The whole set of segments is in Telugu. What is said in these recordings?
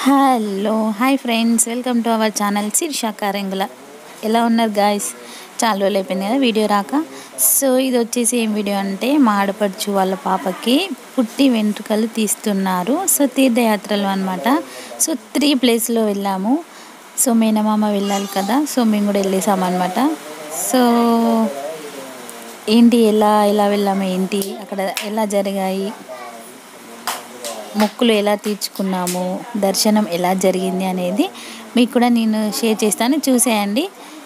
Hello hi friends, welcome to our channel Sirisha Karengula. ఎలా ఉన్నారు గాయస్? చాలా రోజులు అయిపోయింది కదా వీడియో రాక. సో ఇది వచ్చేసి ఏం వీడియో అంటే, మా ఆడపడుచు వాళ్ళ పాపకి పుట్టి వెంట్రుకలు తీస్తున్నారు. సో తీర్థయాత్రలు అనమాట. సో 3 ప్లేస్లో వెళ్ళాము. సో మేనమామ వెళ్ళాలి కదా, సో మేము కూడా వెళ్ళేసామన్నమాట. సో ఏంటి ఎలా ఎలా వెళ్ళాము, ఏంటి అక్కడ ఎలా జరిగాయి, మొక్కులు ఎలా తీర్చుకున్నాము, దర్శనం ఎలా జరిగింది అనేది మీకు కూడా నేను షేర్ చేస్తాను, చూసేయండి.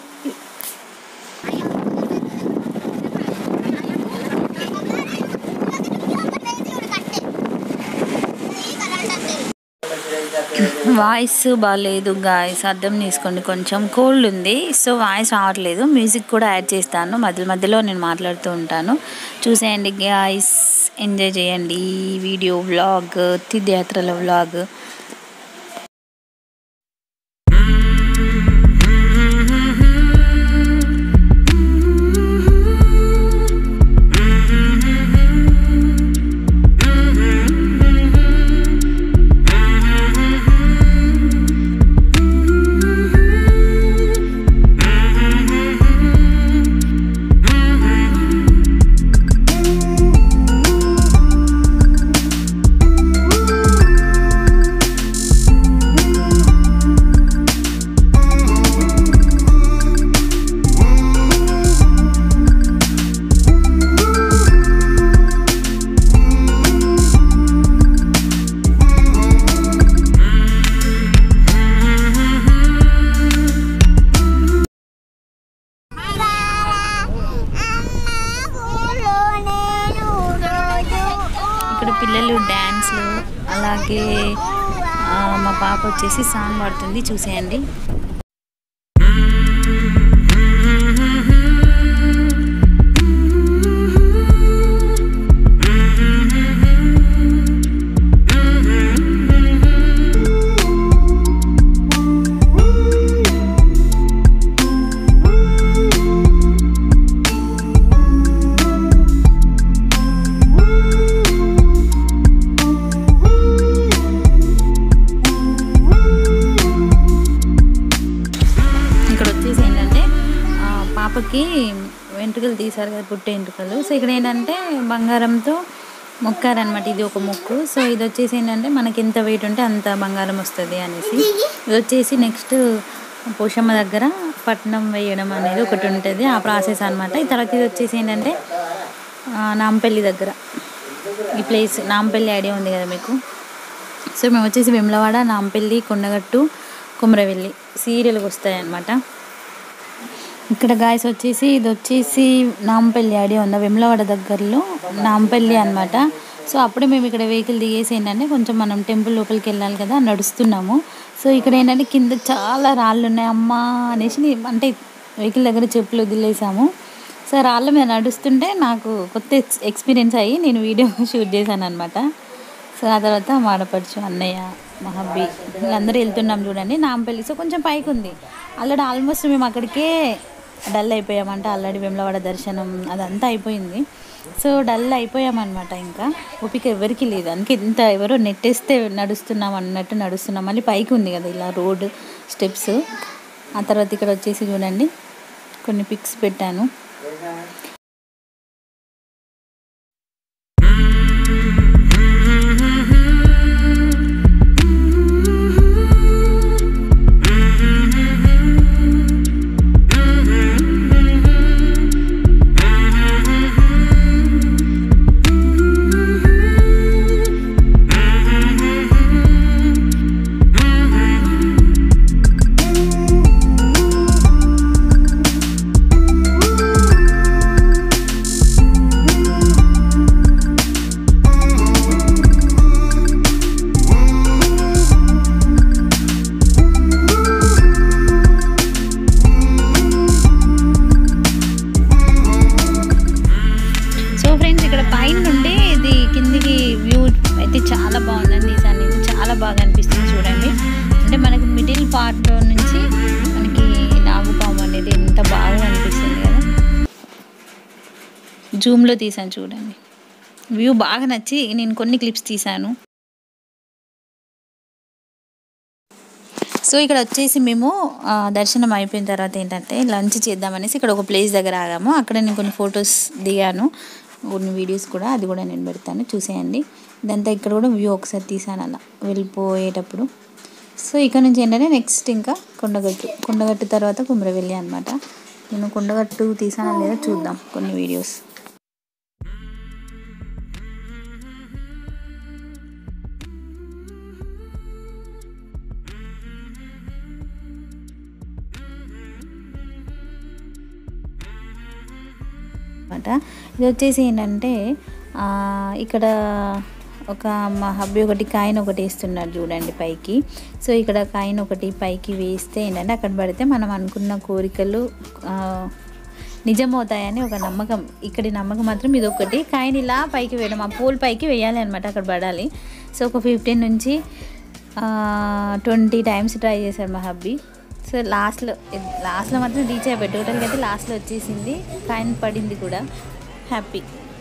వాయిస్ బాగాలేదు గాయస్, అర్థం తీసుకోండి, కొంచెం కోల్డ్ ఉంది. సో వాయిస్ రావట్లేదు. మ్యూజిక్ కూడా యాడ్ చేస్తాను, మధ్య మధ్యలో నేను మాట్లాడుతూ ఉంటాను. చూసేయండి గాయస్, ఎంజాయ్ చేయండి ఈ వీడియో వ్లాగ్, తీర్థయాత్రల వ్లాగ్. ఇక్కడ పిల్లలు డ్యాన్స్లు, అలాగే మా పాప వచ్చేసి సాంగ్ పాడుతుంది, చూసేయండి. పాపకి వెంట్రుకలు తీశారు కదా, పుట్టే వెంట్రుకలు. సో ఇక్కడ ఏంటంటే బంగారంతో మొక్కారనమాట, ఇది ఒక మొక్కు. సో ఇది వచ్చేసి ఏంటంటే మనకి ఎంత వెయిట్ ఉంటే అంత బంగారం వస్తుంది అనేసి. ఇది వచ్చేసి నెక్స్ట్ పోషమ్మ దగ్గర పట్నం వేయడం అనేది ఒకటి ఉంటుంది, ఆ ప్రాసెస్ అనమాట. ఈ తర్వాత ఇది వచ్చేసి ఏంటంటే నాంపల్లి దగ్గర ఈ ప్లేస్, నాంపల్లి ఐడియా ఉంది కదా మీకు. సో మేము వచ్చేసి వేములవాడ, నాంపల్లి, కొండగట్టు, కుమరవెల్లి సీరియల్కి వస్తాయి అన్నమాట. ఇక్కడ గాయస్ వచ్చేసి ఇది వచ్చేసి నాంపల్లి ఐడియా ఉందా, వేములవాడ దగ్గరలో నాంపల్లి అనమాట. సో అప్పుడే మేము ఇక్కడ వెహికల్ దిగేసి ఏంటంటే కొంచెం మనం టెంపుల్ లోపలికి వెళ్ళాలి కదా, నడుస్తున్నాము. సో ఇక్కడ ఏంటంటే కింద చాలా రాళ్ళు ఉన్నాయి అమ్మా అనేసి, అంటే వెహికల్ దగ్గర చెప్పులు వదిలేసాము. సో రాళ్ళ మీద నడుస్తుంటే నాకు కొత్త ఎక్స్పీరియన్స్ అయ్యి నేను వీడియో షూట్ చేశాను అనమాట. సో ఆ తర్వాత మాడపడుచు, అన్నయ్య, మా హబ్బీ వీళ్ళందరూ వెళ్తున్నాం చూడండి నాంపల్లి. సో కొంచెం పైకి ఉంది, ఆల్రెడీ ఆల్మోస్ట్ మేము అక్కడికే డల్ అయిపోయామంట. ఆల్రెడీ వేములవాడ దర్శనం అదంతా అయిపోయింది. సో డల్ అయిపోయామన్నమాట, ఇంకా ఓపిక ఎవరికి లేదు. అందుకే ఇంత ఎవరో నెట్టేస్తే నడుస్తున్నాం అన్నట్టు నడుస్తున్నాం. మళ్ళీ పైకి ఉంది కదా ఇలా రోడ్ స్టెప్స్. ఆ తర్వాత ఇక్కడ వచ్చేసి చూడండి కొన్ని పిక్స్ పెట్టాను. ఇక్కడ పైన నుండి ఇది కిందికి వ్యూ అయితే చాలా బాగుందండి. ఈసారి నేను చాలా బాగా అనిపిస్తుంది చూడండి. అంటే మనకి మిడిల్ పార్ట్ నుంచి మనకి నాగుపాము అనేది ఎంత బాగా అనిపిస్తుంది కదా. జూమ్లో తీసాను చూడండి, వ్యూ బాగా నచ్చి నేను కొన్ని క్లిప్స్ తీసాను. సో ఇక్కడ వచ్చేసి మేము దర్శనం అయిపోయిన తర్వాత ఏంటంటే లంచ్ చేద్దామనేసి ఇక్కడ ఒక ప్లేస్ దగ్గర ఆగాము. అక్కడ నేను కొన్ని ఫొటోస్ దిగాను, కొన్ని వీడియోస్ కూడా, అది కూడా నేను పెడతాను చూసేయండి. ఇదంతా ఇక్కడ కూడా వ్యూ ఒకసారి తీసాను అలా వెళ్ళిపోయేటప్పుడు. సో ఇక్కడ నుంచి ఏంటంటే నెక్స్ట్ ఇంకా కొండగట్టు తర్వాత కుమ్రవెల్లి అనమాట. నేను కొండగట్టు తీసానా లేదా చూద్దాం కొన్ని వీడియోస్. ఇది వచ్చేసి ఏంటంటే ఇక్కడ ఒక మా హబ్బీ ఒకటి కాయిన్ ఒకటి వేస్తున్నాడు చూడండి పైకి. సో ఇక్కడ కాయిన్ ఒకటి పైకి వేస్తే ఏంటంటే అక్కడ పడితే మనం అనుకున్న కోరికలు నిజమవుతాయని ఒక నమ్మకం. ఇక్కడి నమ్మకం మాత్రం ఇది ఒకటి. కాయిన్ ఇలా పైకి వేయడం, ఆ పోల్ పైకి వేయాలి అనమాట, అక్కడ పడాలి. సో ఒక 15 నుంచి 20 టైమ్స్ ట్రై చేశాడు మా హబ్బీ. సో లాస్ట్లో మాత్రం రీచ్ అయిపోయి టోటల్గా అయితే లాస్ట్లో వచ్చేసింది, కాయిన్ పడింది కూడా. హ్యాపీ.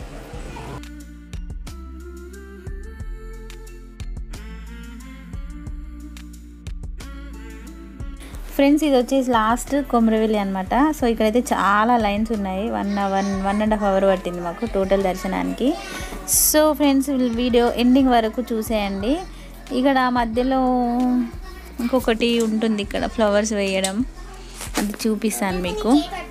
ఫ్రెండ్స్ ఇది వచ్చేసి లాస్ట్ కొమరవెల్లి అనమాట. సో ఇక్కడైతే చాలా లైన్స్ ఉన్నాయి. 1.5 అవర్ పట్టింది మాకు టోటల్ దర్శనానికి. సో ఫ్రెండ్స్ వీడియో ఎండింగ్ వరకు చూసేయండి. ఇక్కడ మధ్యలో ఇంకొకటి ఉంటుంది, ఇక్కడ ఫ్లవర్స్ వేయడం, అది చూపిస్తాను మీకు.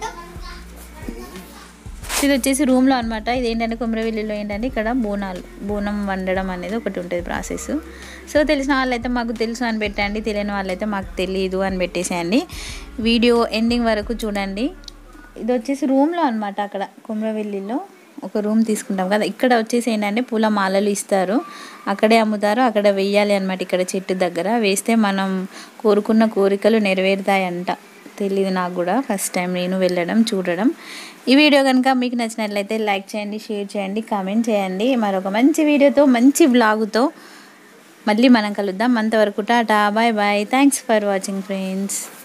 ఇది వచ్చేసి రూమ్లో అనమాట. ఇది ఏంటంటే కొమరవెల్లిలో ఏంటంటే ఇక్కడ బోనం వండడం అనేది ఒకటి ఉంటుంది ప్రాసెస్. సో తెలిసిన వాళ్ళైతే మాకు తెలుసు అని పెట్టండి, తెలియని వాళ్ళైతే మాకు తెలియదు అని పెట్టేసేయండి. వీడియో ఎండింగ్ వరకు చూడండి. ఇది వచ్చేసి రూమ్లో అనమాట. అక్కడ కొమరవెల్లిలో ఒక రూమ్ తీసుకుంటాం కదా, ఇక్కడ వచ్చేసి ఏంటంటే పూల మాలలు ఇస్తారు, అక్కడే అమ్ముతారు, అక్కడ వెయ్యాలి అనమాట. ఇక్కడ చెట్టు దగ్గర వేస్తే మనం కోరుకున్న కోరికలు నెరవేరుతాయంట. తెలియదు నాకు కూడా, ఫస్ట్ టైం నేను వెళ్ళడం చూడడం. ఈ వీడియో కనుక మీకు నచ్చినట్లయితే లైక్ చేయండి, షేర్ చేయండి, కామెంట్ చేయండి. మరొక మంచి వీడియోతో మంచి వ్లాగుతో మళ్ళీ మనం కలుద్దాం. అంతవరకు టాటా, bye bye. Thanks for watching friends.